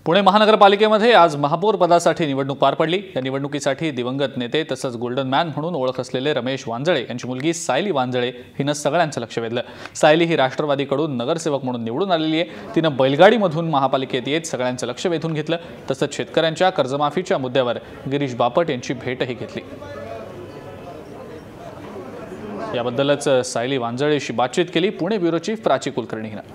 पुणे महानगरपालिकेमध्ये आज महापौर पदासाठी निवडणूक पार पडली। या निवडणुकीसाठी दिवंगत नेते तसंच गोल्डन मॅन म्हणून ओळख असलेले रमेश वांजळे यांची मुलगी सायली वांजळे हिनं सगळ्यांचं लक्ष वेधलं। सायली ही राष्ट्रवादीकडून नगरसेवक म्हणून निवडून आलेली आहे। तिनं बैलगाडीमधून महापालिकेत येत सगळ्यांचं लक्ष वेधून घेतलं। तसंच शेतकऱ्यांच्या कर्जमाफीच्या मुद्द्यावर गिरीश बापट यांची भेटही घेतली। याबद्दलच सायली वांजळेशी बातचीत केली पुणे ब्युरो चीफ प्राची कुलकर्णी हिनं।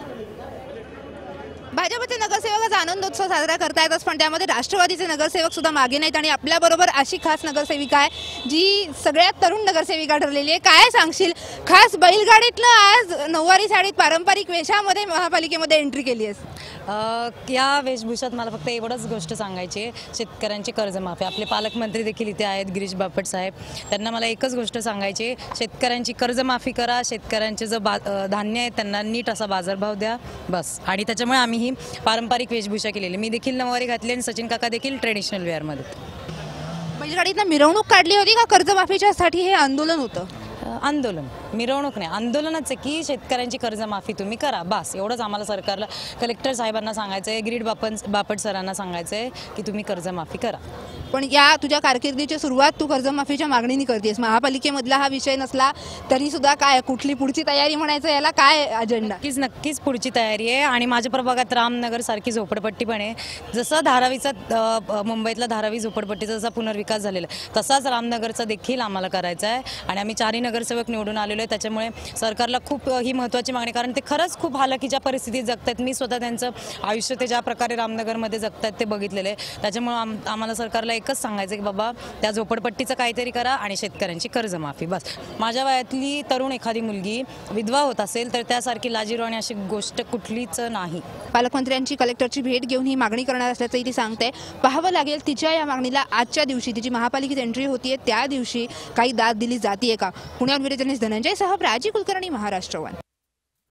भाजपचे नगरसेवक आनंदोत्सव साजरा करतायतच, पण त्यामध्ये राष्ट्रवादीचे नगरसेवक सुद्धा मागे नाहीत आणि आपल्याबरोबर अशी खास नगरसेविका आहे जी सगळ्यात तरुण नगरसेविका ठरलेली आहे। काय सांगशील, खास बैलगाडीतलं आज नऊवारी साडीत पारंपरिक वेशामध्ये महापालिकेमध्ये एंट्री केली आहेस? या वेशभूषात मला फक्त एवढंच गोष्ट सांगायची आहे, शेतकऱ्यांची कर्जमाफी। आपले पालकमंत्री देखील इथे आहेत, गिरीश बापट साहेब, त्यांना मला एकच गोष्ट सांगायची आहे, शेतकऱ्यांची कर्जमाफी करा, शेतकऱ्यांचे जो धान्य आहे त्यांना नीट असा बाजारभाव द्या, बस। आणि त्याच्यामुळे आम्ही ही पारंपरिक वेशभूषा केलेली। मी देखील नऊवारी घातली आणि सचिन काका देखील ट्रेडिशनल वेअरमध्ये। बैलगाडीतनं मिरवणूक काढली होती का कर्जमाफीच्यासाठी हे आंदोलन होतं? आंदोलन, मिरवणूक नाही, आंदोलनच आहे की शेतकऱ्यांची कर्जमाफी तुम्ही करा, बस एवढंच आम्हाला सरकारला, कलेक्टर साहेबांना सांगायचं आहे, गिरीश बापट सरांना सांगायचं आहे की तुम्ही कर्जमाफी करा। पण या तुझ्या कारकिर्दीची सुरुवात तू कर्जमाफीच्या मागणीने करतेस। महापालिकेमधला हा विषय नसला तरी सुद्धा काय कुठली पुढची तयारी म्हणायचं, याला काय अजेंडा? नक्कीच पुढची तयारी आहे। आणि माझ्या प्रभागात रामनगर सारखी झोपडपट्टी पण आहे। जसं धारावीचा मुंबईतला धारावी झोपडपट्टीचा जसा पुनर्विकास झालेला आहे तसाच रामनगरचा देखील आम्हाला करायचा आहे। आणि आम्ही 4 नगरसेवक निवडून आलेलो आहे, त्याच्यामुळे सरकारला खूप ही महत्त्वाची मागणी, कारण ते खरंच खूप हालाकीच्या परिस्थितीत जगतात। मी स्वतः त्यांचं आयुष्य ते ज्या प्रकारे रामनगरमध्ये जगतात ते बघितलेलं आहे। त्याच्यामुळे आम्हाला सरकारला एकच सांगायचं की बाबा त्या झोपडपट्टीचं काहीतरी करा आणि शेतकऱ्यांची कर्जमाफी, बस। माझ्या वयातली तरुण एखादी मुलगी विधवा होत असेल तर त्यासारखी लाजिरवाणी अशी गोष्ट कुठलीच नाही। पालकमंत्र्यांची कलेक्टरची भेट घेऊन ही मागणी करणार असल्याचंही ती सांगते। पाहावं लागेल तिच्या या मागणीला आजच्या दिवशी तिची महापालिकेत एंट्री होतीये त्या दिवशी काही दाद दिली जातीये का? पुण्याहून धनंजय सह प्राची कुलकर्णी, महाराष्ट्र 1।